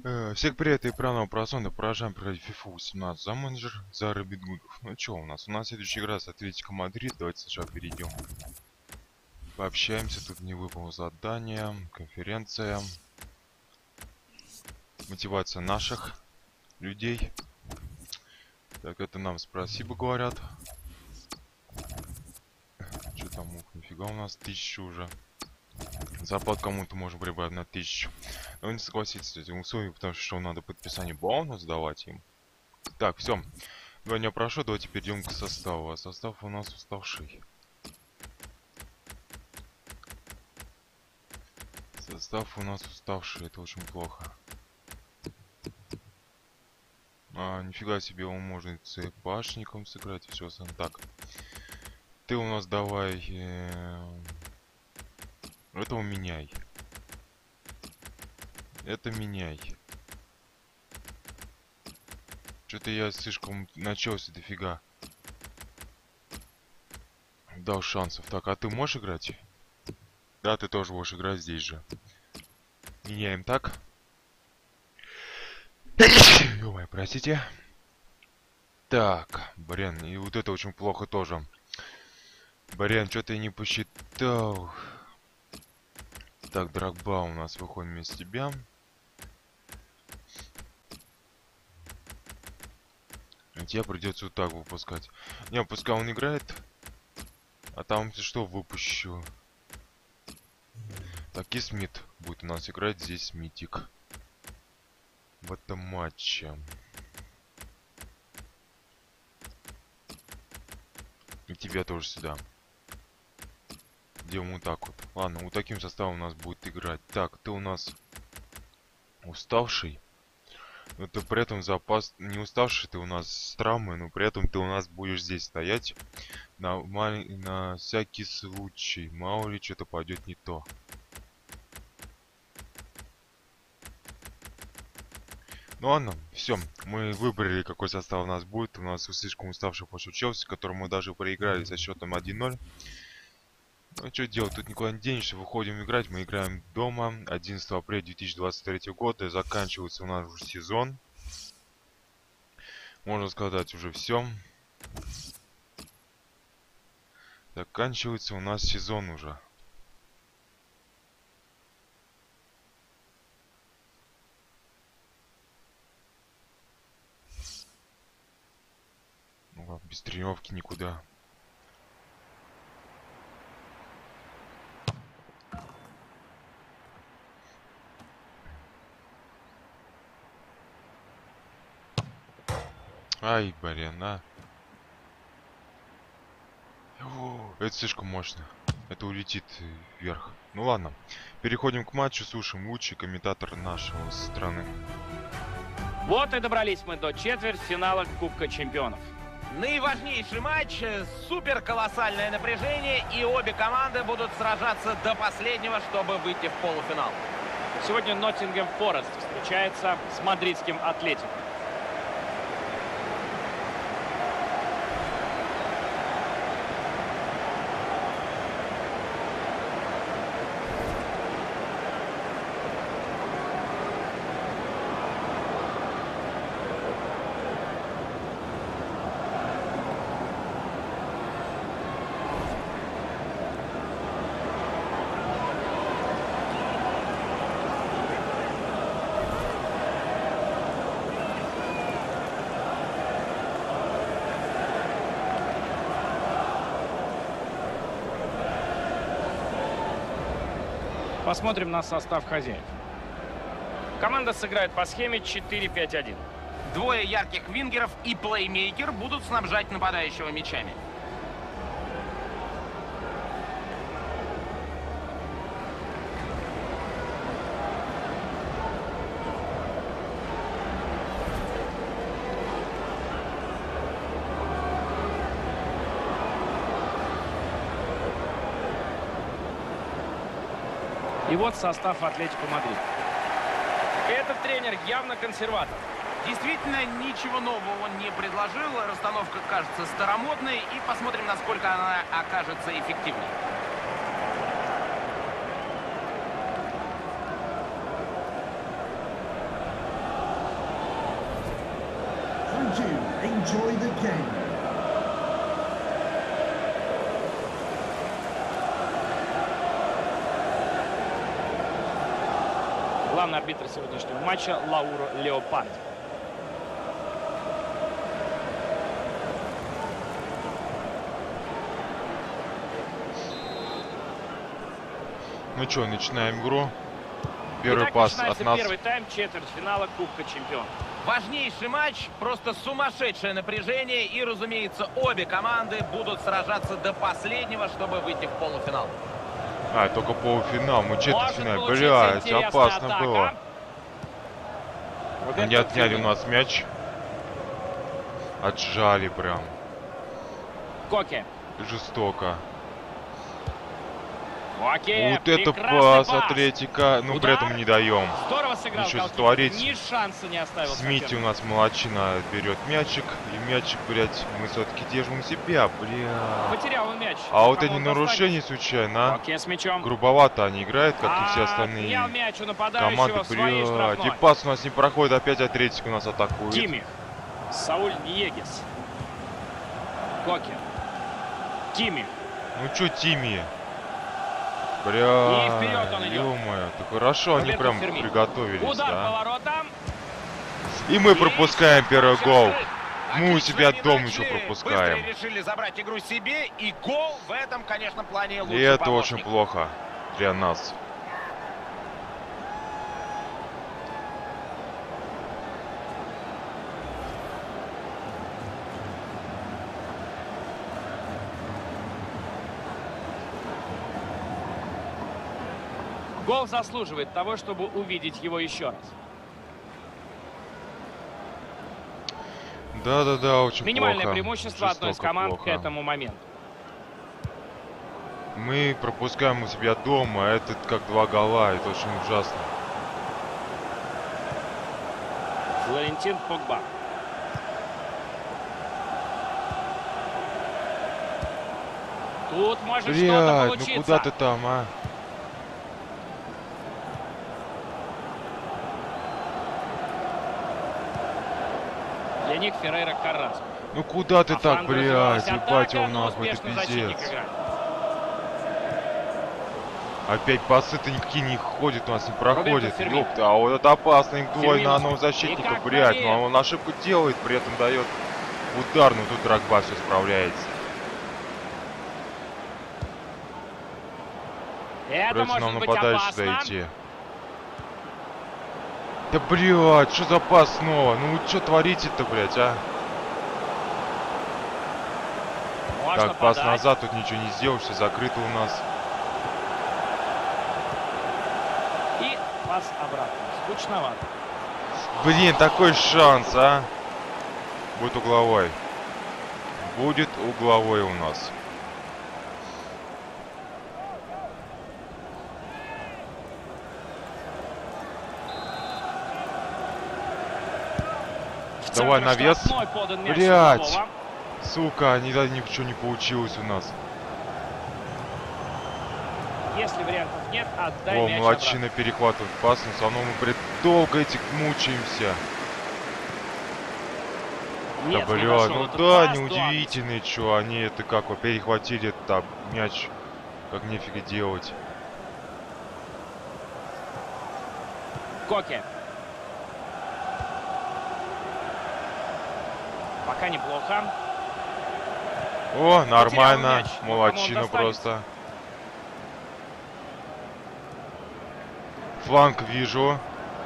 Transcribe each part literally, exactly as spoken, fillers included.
Э, Всех привет и правильного просмотра. Продолжаем проходить FIFA восемнадцать за менеджер за Робитгудов. Ну что у нас? У нас следующая игра с Атлетико Мадрид. Давайте сначала перейдем. Пообщаемся. Тут не выполнил задание. Конференция. Мотивация наших людей. Так, это нам спасибо говорят. Что там? Ух, нифига у нас тысяча уже. Зарплату кому-то можем прибавить на тысячу. Но не согласитесь с этим условием, потому что надо подписание бонус давать им. Так, все. Два дня прошло, давайте перейдем к составу. А состав у нас уставший. Состав у нас уставший, это очень плохо. А, нифига себе, его можно и цепашником сыграть, и все остальное. Так. Ты у нас давай... Э... Этого меняй. Это меняй. Что-то я слишком начался дофига. Дал шансов. Так, а ты можешь играть? Да, ты тоже можешь играть здесь же. Меняем так. Ё-моё, простите. Так, блин, и вот это очень плохо тоже. Блин, что-то я не посчитал. Так, Дрогба у нас выходит вместо тебя. Тебе придется вот так выпускать. Не, пускай он играет. А там, если что, выпущу. Так, и Смит будет у нас играть здесь, Митик. В этом матче. И тебя тоже сюда. Делаем вот так вот. Ладно, вот таким составом у нас будет играть. Так, ты у нас уставший. Но ты при этом запас... Не уставший, ты у нас с травмой, но при этом ты у нас будешь здесь стоять. На, мал... на всякий случай. Мало ли что-то пойдет не то. Ну ладно, все. Мы выбрали, какой состав у нас будет. У нас слишком уставший после Челси, которому мы даже проиграли со счетом один ноль. Ну что делать, тут никуда не денешься, выходим играть, мы играем дома. одиннадцатого апреля две тысячи двадцать третьего года, заканчивается у нас уже сезон. Можно сказать уже все. Заканчивается у нас сезон уже. Ну, без тренировки никуда. Ай, блин, а. О, это слишком мощно. Это улетит вверх. Ну ладно. Переходим к матчу. Слушаем лучший комментатор нашего страны. Вот и добрались мы до четвертьфинала Кубка Чемпионов. Наиважнейший матч, супер колоссальное напряжение, и обе команды будут сражаться до последнего, чтобы выйти в полуфинал. Сегодня Ноттингем Форест встречается с мадридским Атлетико. Посмотрим на состав хозяев. Команда сыграет по схеме четыре пять один. Двое ярких вингеров и плеймейкер будут снабжать нападающего мячами. И вот состав Атлетико Мадрид. Этот тренер явно консерватор. Действительно, ничего нового он не предложил. Расстановка кажется старомодной. И посмотрим, насколько она окажется эффективной. enjoy the game. Главный арбитр сегодняшнего матча Лауро Леопарди. Ну что, начинаем игру. Первый Итак, пас начинается от нас. первый тайм четвертьфинала Кубка Чемпионов. Важнейший матч, просто сумасшедшее напряжение. И, разумеется, обе команды будут сражаться до последнего, чтобы выйти в полуфинал. А, только полуфинал, мы четвертьфинал. Может Блять, получиться интересная опасно атака. было. Вот Они это отняли у фигня. нас мяч. Отжали прям. Коке. Жестоко. Коке. Вот это прекрасный пас, пас. Атлетика. Ну, при Удар. этом не даем. Здорово сыграл Ничего голкипер. сотворить. Ни шанса не оставил. Смити у сопернику. нас молодчина берет мячик. И мячик, блять, мы все-таки держим себя, бля. Потерял он мяч. А вот Кому эти он нарушения случайно, а? Коке с мячом. Грубовато они играют, как и все Отнял остальные мяч у нападающего команды. в своей Блядь, штрафной. и пас у нас не проходит, опять Атлетик у нас атакует. Кимих. Сауль Ниегис. Коке. Кимих. Ну чё, Тими? И Бля, вперед он идет. ё-моё, так хорошо, они Роберто прям Фермин. приготовились, Удар по да? воротам. И мы пропускаем первый гол. Мы у Отлично себя они дома начали, еще пропускаем. Быстро решили забрать игру себе. И гол в этом, конечно, плане лучший И это помощник. очень плохо для нас. Гол заслуживает того, чтобы увидеть его еще раз. Да-да-да, очень Минимальное плохо. преимущество одной из Жестоко команд плохо. к этому моменту. Мы пропускаем у себя дома, а это как два гола, это очень ужасно. Валентин Погба. Тут может что-то Блядь, получиться. ну куда ты там, а? Яник Феррейра Карраско. Ну куда ты По так, флангу развивалась блядь, ебать атака, его но нахуй, это успешно защитник пиздец. играет. Опять пасы-то никакие не ходят, у нас не проходят. Фермин. Ёпта, а вот это опасно, им двое Фермин. на одного И защитника, как блядь. пробил. Ну он ошибку делает, при этом дает удар, но тут Рогба все справляется. Это Придется может нам быть нападающий опасно. дойти. Да блядь, что за пас снова? Ну что творите-то, блядь, а? Можно Так, пас подать. назад, тут ничего не сделаешь, все закрыто у нас. И пас обратно. Скучновато. Блин, такой шанс, а? Будет угловой. Будет угловой у нас. В Давай центр навес. штрафной подан мяч Блядь. Светлова. Сука, ни, да, ничего не получилось у нас. Если вариантов нет, отдай О, мяч молодчина перехватывает пас, но все равно мы, блядь, долго этих мучаемся. обратно. Да, Нет, не бля, дошел ну этот да, пас, неудивительные, чё, они это как, вот, перехватили там мяч, как нефига делать. Коке. Пока неплохо. О, нормально, мяч, но кому он молодчина достанется? просто. Фланг вижу.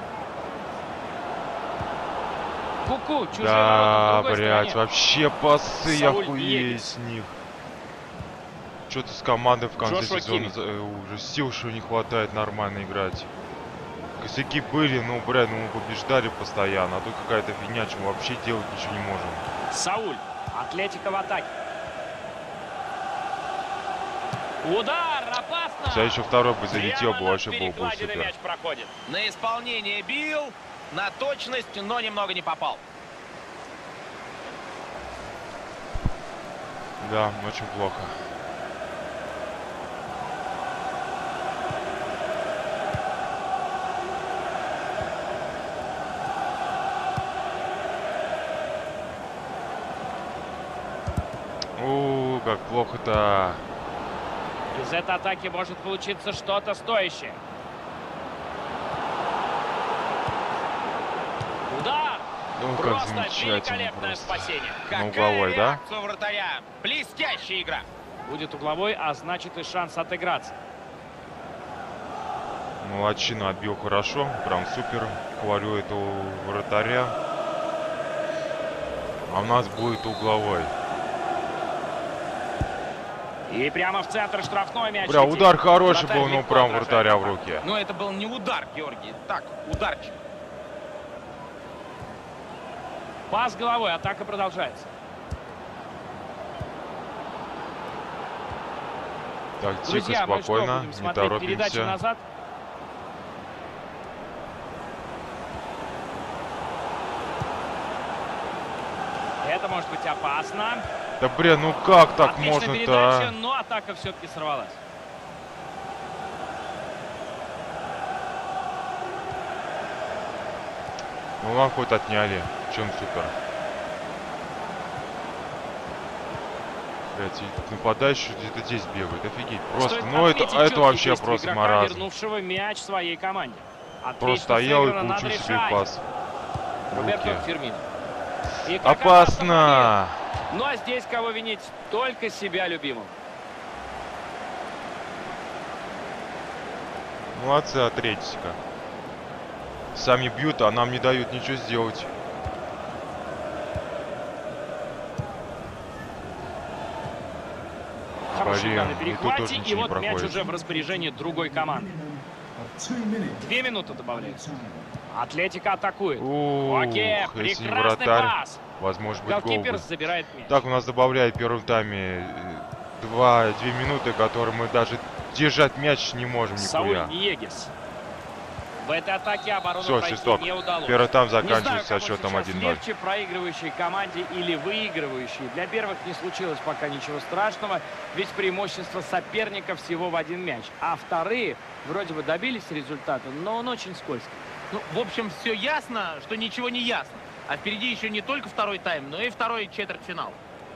Ку-ку, чужие Да, ворота в другой блядь, стороне. вообще пасы, я Сауль хуею Ниегис. с них. Что-то с командой в конце Джошуа сезона Киммих. за- э, уже сил, что не хватает нормально играть. Косяки были, ну, блядь, ну мы побеждали постоянно, а тут какая-то фигня, что мы вообще делать ничего не можем. Сауль. Атлетика в атаке. Удар, опасно. Хотя еще второй бы залетел, Прямо бы над вообще было бы перекладиной супер. мяч проходит. На исполнение бил, на точность, но немного не попал. Да, очень плохо. как плохо-то. Из этой атаки может получиться что-то стоящее. Удар! Ну, как Просто замечательно. великолепное Просто. спасение. На угловой, да? реакция вратаря. Блестящая игра. Будет угловой, а значит и шанс отыграться. Молодчина, отбил хорошо. Прям супер. Хвалю этого вратаря. А у нас будет угловой. И прямо в центр штрафной мяч. Бля, летит. удар хороший Вратарь был, но легко прям отражает вратаря в атаку. руке. Но это был не удар, Георгий. Так, ударчик. Пас головой, атака продолжается. Так, тихо, Друзья, мы что, спокойно, будем не смотреть передачу торопимся. назад? Это может быть опасно. Да блин, ну как так Отличная можно-то, передача, а? но атака все-таки сорвалась. Ну ладно, хоть отняли. Чем супер. Блять, и нападающий где-то здесь бегает, офигеть. Просто, Стоит ну это, отметить это четкие вообще действия просто игрока, маразм. вернувшего мяч своей команде. Отлично Просто стоял и сыграно, надо получил себе решать. пас. в Роберто руки. Фирмино. И как Опасно! момент. Ну а здесь кого винить? Только себя любимого. Молодцы, Атлетика. Сами бьют, а нам не дают ничего сделать. Хороший Блин, удар на и тут перехвате, тоже и ничего не вот мяч проходит. уже в распоряжении другой команды. Две минуты добавляется. Атлетика атакует. Ух, Окей, если не прекрасный вратарь, пас. возможно быть гол Голкипер будет. забирает мяч. Так, у нас добавляет в первом тайме два, две минуты, которые мы даже держать мяч не можем Сауль нихуя. Ниегис. В этой атаке оборону Всё, пройти свисток. не удалось. Первый тайм Не знаю, заканчивается со кому счетом сейчас один ноль. легче, проигрывающей команде или выигрывающей. Для первых не случилось пока ничего страшного, ведь преимущество соперника всего в один мяч. А вторые вроде бы добились результата, но он очень скользкий. Ну, в общем, все ясно, что ничего не ясно. А впереди еще не только второй тайм, но и второй четвертьфинал.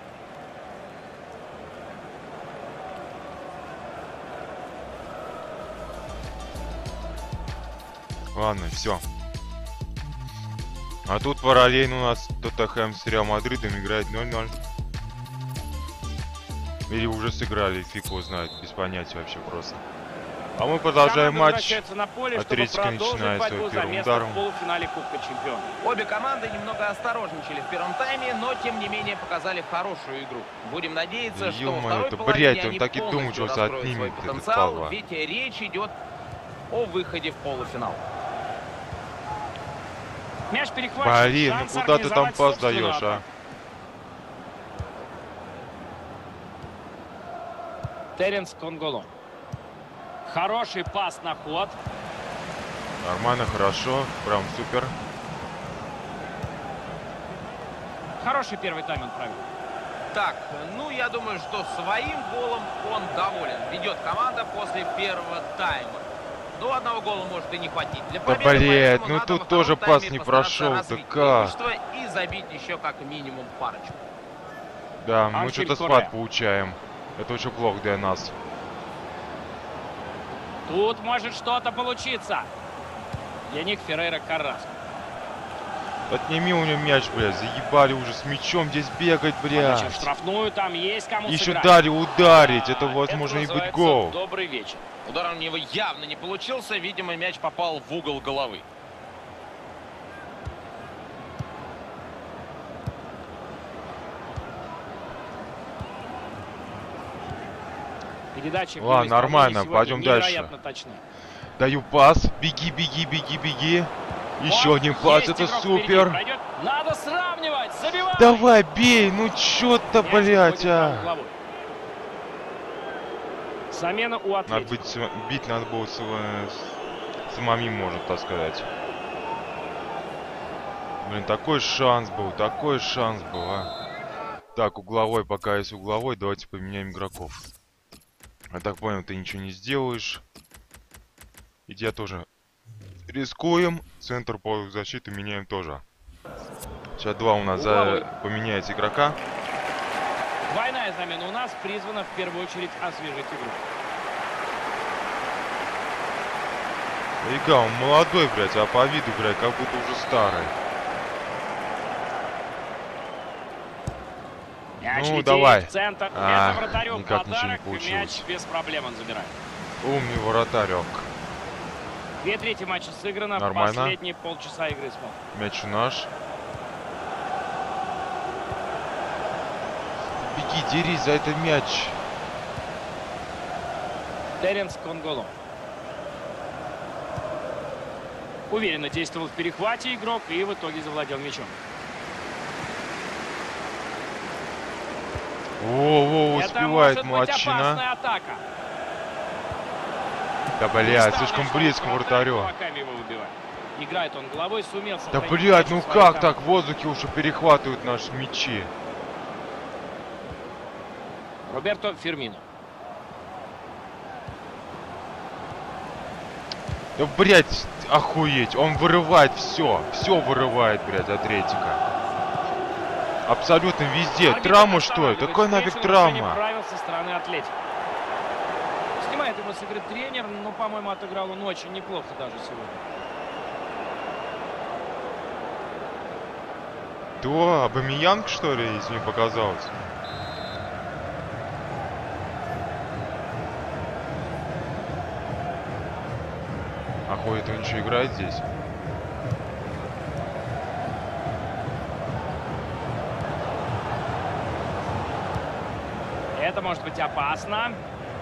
Ладно, все. А тут параллельно у нас Тоттенхэм с Реал Мадридом играет ноль ноль. Или уже сыграли, фиг его знает, без понятия вообще просто. А мы продолжаем Команда матч. возвращается на поле, чтобы Атлетика продолжить начинает борьбу свой за первым место ударом. в полуфинале Кубка Чемпионов. Обе команды немного осторожничали в первом тайме, но тем не менее показали хорошую игру. Будем надеяться, Да что во ё-моё, второй это половине бред, он они так и полностью думал, что раскроют свой отнимет этот потенциал, падла. ведь речь идет о выходе в полуфинал. Мяч перехвачен. Блин, ну шанс куда ты там организовать пас собственную даешь, а? атаку. Теренс Конголо. Хороший пас на ход. Нормально, хорошо, прям супер. Хороший первый тайм он провел. Так, ну я думаю, что своим голом он доволен. Ведет команда после первого тайма. Ну, одного гола может и не хватить для Да победы. блядь, поэтому ну надо тут во втором тоже тайме пас не постараться прошел, да развить как? преимущество и забить еще как минимум парочку. Да, мы Анхель что-то Корrea. спад получаем. Это очень плохо для нас. Тут может что-то получиться. Яник Феррейра Карраско. Отними у него мяч, блядь, заебали уже с мячом здесь бегать, Подача в блядь. штрафную, там есть кому Еще сыграть. дали ударить, это А, возможно и быть называется гол. Добрый вечер. Удар у него явно не получился. Видимо, мяч попал в угол головы. Передача в Ладно, его нормально, исполнении пойдем сегодня дальше. невероятно точны. Даю пас, беги, беги, беги, беги. Еще Вот, один пас, есть это игрок впереди, супер. пройдет. Надо сравнивать, забивай! Давай, бей, ну чё-то, Мяч блядь, уходит на а. угловой. Замена у Надо Атлетико. быть, см- бить надо было с, э, с- самим, можно так сказать. Блин, такой шанс был, такой шанс был, а. Так, угловой, пока есть угловой, давайте поменяем игроков. Я так понял, ты ничего не сделаешь. И тебя тоже рискуем. Центр полузащиты меняем тоже. Сейчас два у нас за... поменяется игрока. Двойная замена у нас призвана в первую очередь освежить игру. Ига, он молодой, блядь, а по виду, блядь, как будто уже старый. Мяч Ну, летит давай. в центр. А, Это вратарю никак ничего не подарок. получилось. Мяч без проблем он забирает. Умный вратарек. Две трети матча сыграно. Нормально. Последние полчаса игры смотрим. Мяч наш. Беги, дерись за этот мяч. Теренс Конголо. Уверенно действовал в перехвате игрок и в итоге завладел мячом. Во-во, Это успевает может быть младшина. опасная атака. Да, блядь, слишком Ставлю, близко что вратарю. кулаками его выбивает. Играет он головой, сумел Да, сохранить блядь, мяч ну в своей как команде. так в воздухе уже перехватывают наши мячи? Роберто Фирмино. Да, блядь, охуеть, он вырывает все, все вырывает, блядь, Атлетика. Абсолютно везде. Арбитр Травма, что ли? останавливает Какая нафиг встречу, нарушение травма? правил со стороны Атлетики. Снимает его с игры тренер, но, по-моему, отыграл он очень неплохо даже сегодня. То, Абамиянг, что ли, из них показалось? Охуеть, он еще играет здесь? Это может быть опасно.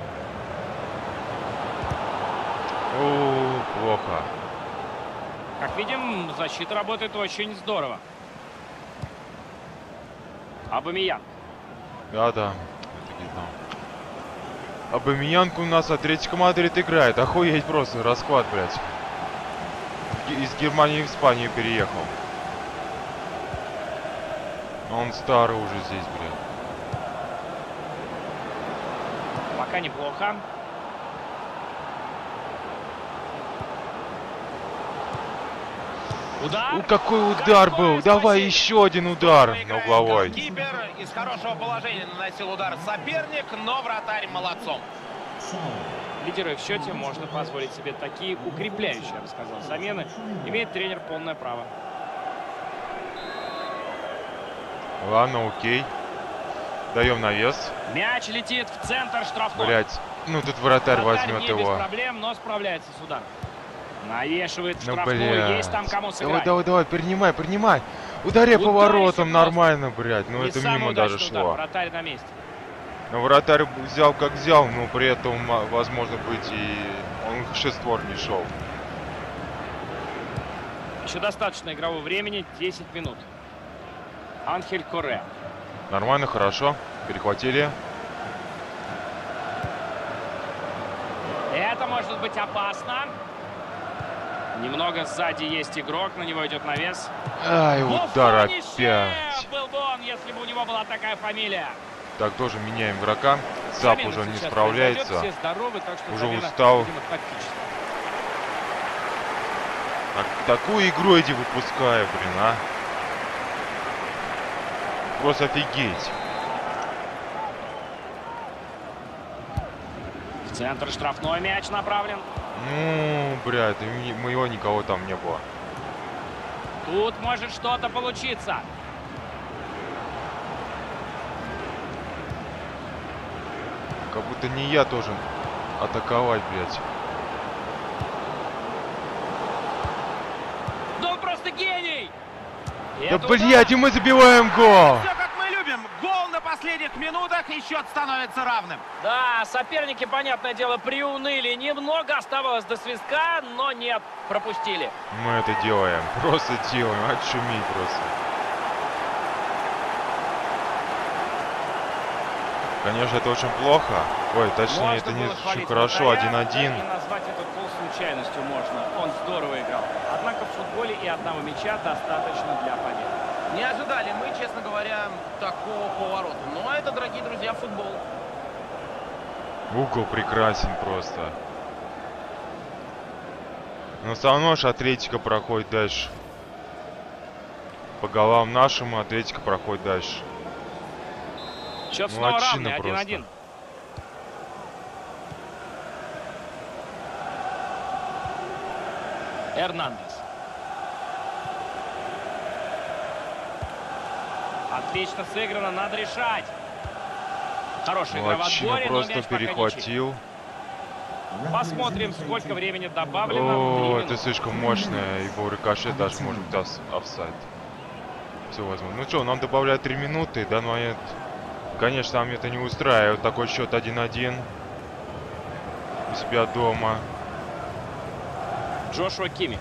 О, плохо. Как видим, защита работает очень здорово. Абамиян. Да-да, я таки знал. Абамиянг у нас Атлетико Мадрид играет. Охуеть просто, расклад, блядь. Из Германии в Испанию переехал. Он старый уже здесь, блядь. Пока неплохо. Удар. У, какой удар был! Давай еще один удар на угловой. Голкипер из хорошего положения наносил удар соперник, но вратарь молодцом. Лидируя в счете, можно позволить себе такие укрепляющие, я бы сказал, замены. Имеет тренер полное право. Ладно, окей. Даем навес. Мяч летит в центр штрафной. Блять, ну тут вратарь Вратарь возьмет не его. без проблем, но справляется с ударом. Навешивает Ну, штрафную. блядь. Есть там кому Давай, сыграть. давай, давай, принимай, принимай. Удари Ударь поворотом, еще нормально, блядь. Ну Не это самый мимо даже удачный удар. шло. Вратарь на месте. Но вратарь взял как взял, но при этом, а, возможно быть, и он в шествор не шел. Еще достаточно игрового времени. десять минут. Анхель Корреа. Нормально, хорошо. Перехватили. Это может быть опасно. Немного сзади есть игрок, на него идет навес. Ай, удар Буфонище опять. был бы он, если бы у него была такая фамилия. Так, тоже меняем игрока. Сап Замена уже не сейчас справляется. произойдет, все здоровы, так что Уже замена, устал. видимо, тактическая. Так, такую игру эти выпускаю, блин, а. Просто офигеть. В центр штрафной мяч направлен. Ну, блядь, моего никого там не было. Тут может что-то получиться. Как будто не я должен атаковать, блядь. Да он просто гений! И Да, это блядь, и удар. мы забиваем гол! Все как мы любим. Гол на последних минутах, и счет становится равным. Да, соперники, понятное дело, приуныли. Немного оставалось до свистка, но нет, пропустили. Мы это делаем, просто делаем, отшуметь просто. Конечно, это очень плохо. Ой, точнее, Можно это не было очень хвалить хорошо, вратаря, один-один. да, и назвать этот гол случайностью можно. Он здорово играл. Однако в футболе и одного мяча достаточно для победы. Не ожидали мы, честно говоря, такого поворота. Но это, дорогие друзья, футбол. Угол прекрасен просто. Но все равно же Атлетика проходит дальше. По голам нашему Атлетика проходит дальше. Счет Ну, снова отчина равный, просто. один-один. Эрнандес. Отлично сыграно, надо решать. Хорошая игра в Отчина отборе, но просто мяч пока ничей. перехватил. Посмотрим, сколько времени добавлено. О, Три это минуты. слишком мощное. Его рикошет даже может быть ос- офсайд. Все возможно. Ну что, нам добавляют три минуты. В данный момент, конечно, нам это не устраивает. Такой счет один-один. У себя дома. Джошуа Кимми.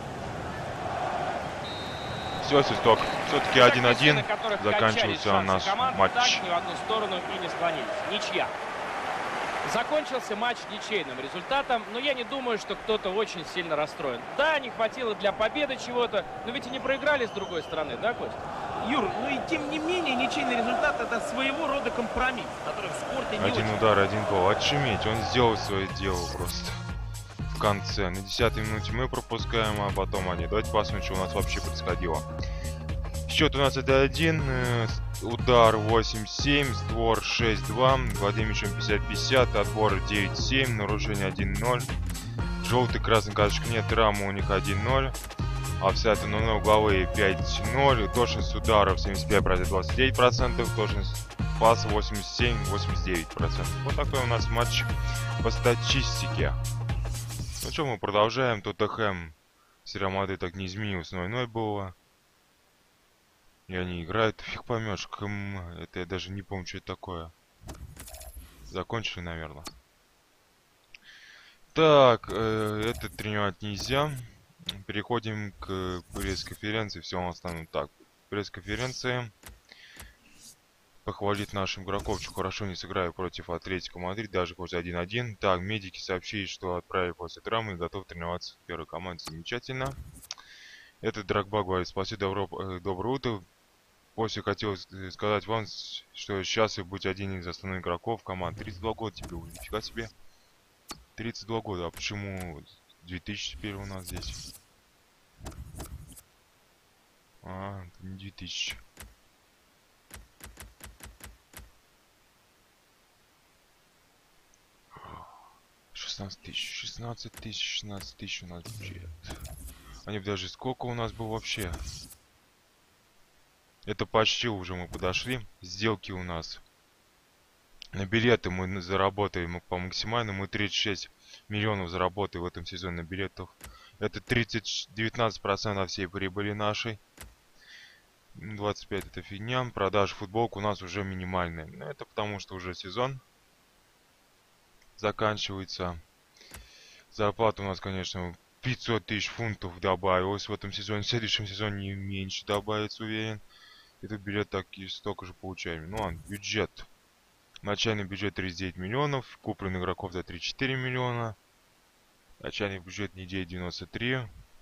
Все, свисток. Все-таки Так, один-один. на которых Заканчивался качались шансы наш команд, матч. так ни в одну сторону и не склонились. Ничья. Закончился матч ничейным результатом, но я не думаю, что кто-то очень сильно расстроен. Да, не хватило для победы чего-то, но ведь и не проиграли с другой стороны, да, Кость? Юр, ну и тем не менее, ничейный результат — это своего рода компромисс, который в спорте не Один очень... удар, один гол. Отшуметь. Он сделал свое дело просто. В конце. На десятой минуте мы пропускаем, а потом они. Давайте посмотрим, что у нас вообще происходило. Счет у нас один-один. э, Удар восемь семь. Створ шесть два. Владение мячом пятьдесят пятьдесят. Отбор девять семь. Нарушение один ноль. Желтый, красный карточек нет. Рама у них один ноль. Офсайд на угловые пять ноль. Точность ударов семьдесят пять процентов, двадцать девять процентов. Точность паса восемьдесят семь восемьдесят девять процентов. Вот такой у нас матч по статистике. Ну что, мы продолжаем. Тоттенхэм с Реал Мадрид так не изменилось. ноль ноль было. И они играют. Фиг поймешь. Км, это я даже не помню, что это такое. Закончили, наверное. Так, э, это тренировать нельзя. Переходим к пресс-конференции. Все у нас там так. Пресс-конференции. Похвалить наших игроков, что хорошо не сыграли против Атлетико Мадрид, даже хоть один-один. Так, медики сообщили, что отправили после травмы и готовы тренироваться в первой команде. Замечательно. Этот Дрогба говорит: спасибо, добро, э, доброе утро. После хотел сказать вам, что счастлив быть один из основных игроков команды. тридцать два года тебе уже, нифига себе. тридцать два года, а почему две тысячи теперь у нас здесь? А, это не две тысячи. шестнадцать тысяч, шестнадцать тысяч, шестнадцать тысяч у нас бюджет. Они даже сколько у нас было вообще? Это почти уже мы подошли. Сделки у нас. На билеты мы заработаем по максимальному. Мы тридцать шесть миллионов заработаем в этом сезоне на билетах. Это тридцать девятнадцать процентов всей прибыли нашей. двадцать пять это фигня. Продажа футболок у нас уже минимальная. Но это потому что уже сезон заканчивается. Зарплата у нас, конечно, пятьсот тысяч фунтов добавилось в этом сезоне. В следующем сезоне не меньше добавится, уверен. Этот билет так и столько же получаем. Ну ладно, бюджет. Начальный бюджет тридцать девять миллионов. Купленных игроков за тридцать четыре миллиона. Начальный бюджет недели девяносто три.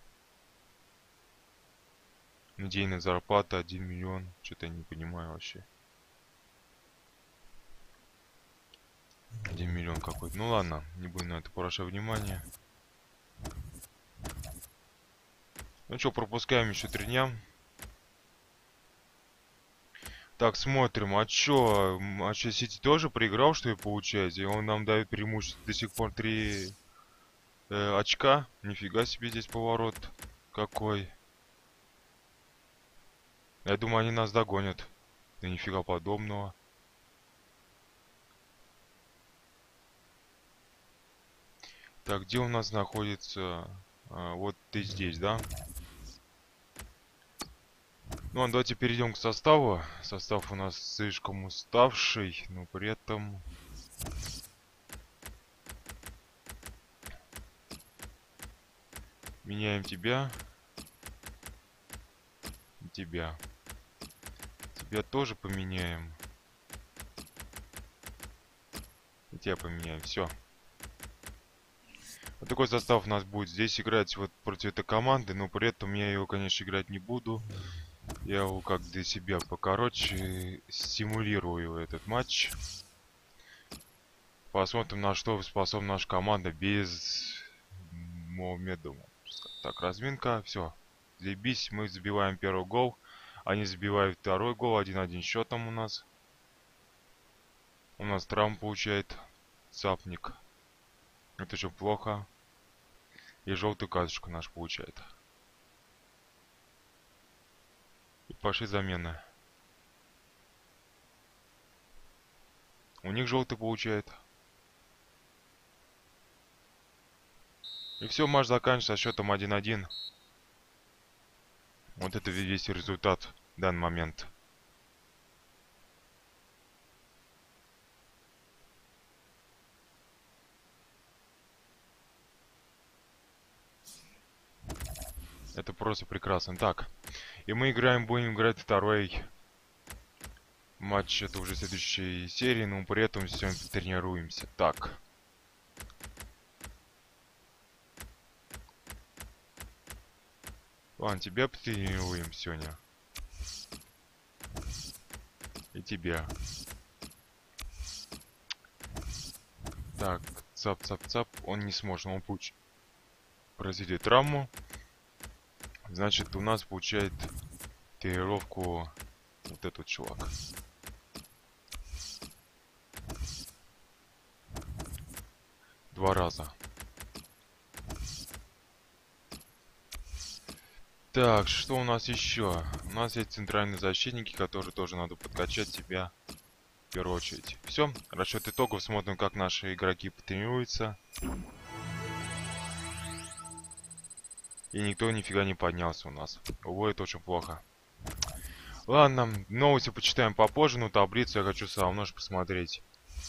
Недельная зарплата один миллион. Что-то я не понимаю вообще. один миллион какой-то. Ну ладно, не будем на это обращать внимание. Ну что, пропускаем еще три дня. Так, смотрим. А чё? А чё, Сити тоже проиграл, что ли, получается? И он нам дает преимущество до сих пор три э, очка. Нифига себе здесь поворот какой. Я думаю, они нас догонят. Да нифига подобного. Так, где у нас находится? А, вот ты здесь, да? Ну, ладно, давайте перейдем к составу. Состав у нас слишком уставший, но при этом... Меняем тебя. И тебя. Тебя тоже поменяем. И тебя поменяем. Все. Вот такой состав у нас будет. Здесь играть вот против этой команды, но при этом я его, конечно, играть не буду. Я его как для себя покороче стимулирую этот матч. Посмотрим, на что способна наша команда без Моумеда. Так, разминка, все. Заебись, мы забиваем первый гол. Они забивают второй гол, один-один счетом у нас. У нас травм получает Цапник. Это еще плохо. И желтую карточку наш получает. И пошли замены. У них желтый получает. И все, матч заканчивается счетом один-один. Вот это весь результат в данный момент. Это просто прекрасно. Так. И мы играем, будем играть второй матч. Это уже следующей серии, но при этом сегодня тренируемся. Так. Ладно, тебя потренируем сегодня. И тебя. Так, цап-цап-цап. Он не сможет, он получит. Произвели травму. Значит, у нас получает тренировку вот этот чувак. Два раза. Так, что у нас еще? У нас есть центральные защитники, которые тоже надо подкачать себя в первую очередь. Все, расчет итогов, смотрим, как наши игроки потренируются. И никто нифига не поднялся у нас. Ого, это очень плохо. Ладно, новости почитаем попозже, но таблицу я хочу сам немножко посмотреть.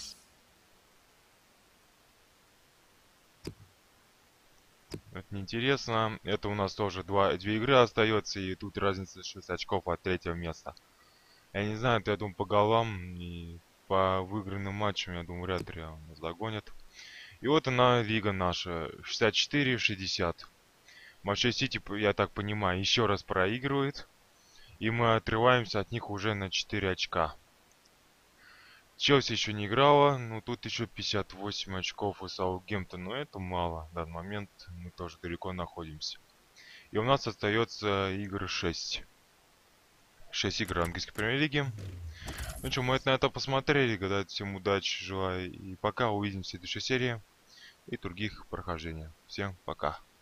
Это неинтересно. Это у нас тоже два, две игры остается, и тут разница шесть очков от третьего места. Я не знаю, я думаю, по голам и по выигранным матчам, я думаю, вряд ли нас догонят. И вот она, лига наша, шестьдесят четыре шестьдесят. Манчестер Сити, я так понимаю, еще раз проигрывает. И мы отрываемся от них уже на четыре очка. Челси еще не играла, но тут еще пятьдесят восемь очков у Саутгемптона, но это мало. В данный момент мы тоже далеко находимся. И у нас остается игр шесть. шесть игр английской премьер-лиги. Ну что, мы это на это посмотрели. Когда всем удачи желаю. И пока, увидимся в следующей серии и других прохождений. Всем пока.